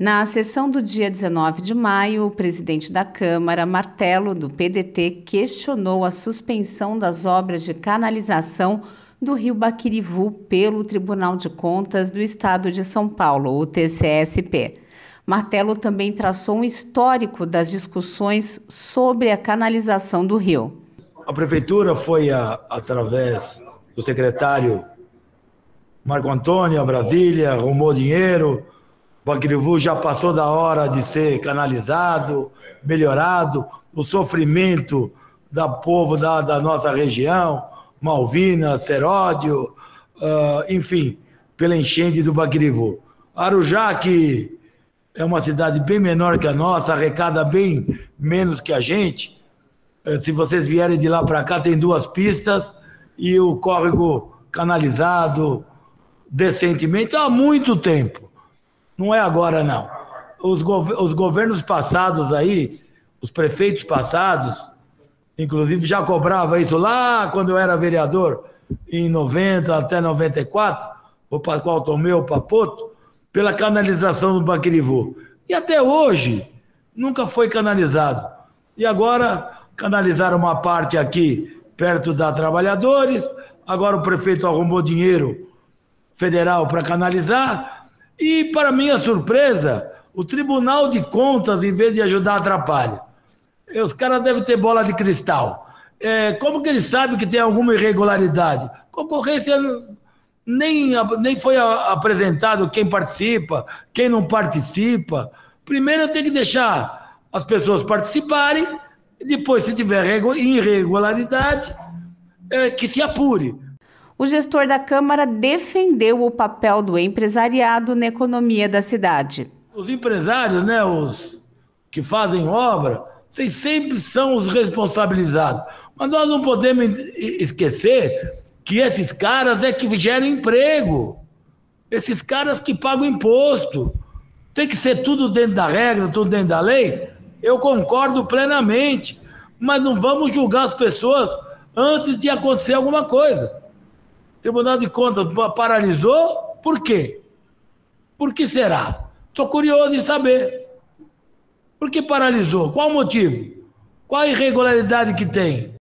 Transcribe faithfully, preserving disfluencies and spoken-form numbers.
Na sessão do dia dezenove de maio, o presidente da Câmara, Martello, do P D T, questionou a suspensão das obras de canalização do Rio Baquirivu pelo Tribunal de Contas do Estado de São Paulo, o T C S P. Martello também traçou um histórico das discussões sobre a canalização do rio. A prefeitura foi, a, através do secretário Marco Antônio, a Brasília, arrumou dinheiro. O Baquirivu já passou da hora de ser canalizado, melhorado. O sofrimento da povo da, da nossa região, Malvinas, Seródio, uh, enfim, pela enchente do Baquirivu. Arujá, que é uma cidade bem menor que a nossa, arrecada bem menos que a gente. Uh, se vocês vierem de lá para cá, tem duas pistas e o córrego canalizado decentemente há muito tempo. Não é agora, não. Os, gov os governos passados aí, os prefeitos passados, inclusive já cobrava isso lá quando eu era vereador, em noventa até noventa e quatro, o Pascoal Tomeu, o Papoto, pela canalização do Baquirivu. E até hoje, nunca foi canalizado. E agora, canalizaram uma parte aqui, perto da Trabalhadores, agora o prefeito arrumou dinheiro federal para canalizar. E, para minha surpresa, o Tribunal de Contas, em vez de ajudar, atrapalha. Os caras devem ter bola de cristal. É, como que eles sabem que tem alguma irregularidade? Concorrência nem, nem foi apresentado quem participa, quem não participa. Primeiro tem que deixar as pessoas participarem, e depois, se tiver irregularidade, é, que se apure. O gestor da Câmara defendeu o papel do empresariado na economia da cidade. Os empresários, né, os que fazem obra, vocês sempre são os responsabilizados. Mas nós não podemos esquecer que esses caras é que geram emprego. Esses caras que pagam imposto. Tem que ser tudo dentro da regra, tudo dentro da lei. Eu concordo plenamente. Mas não vamos julgar as pessoas antes de acontecer alguma coisa. O Tribunal de Contas paralisou, por quê? Por que será? Estou curioso em saber. Por que paralisou? Qual o motivo? Qual a irregularidade que tem?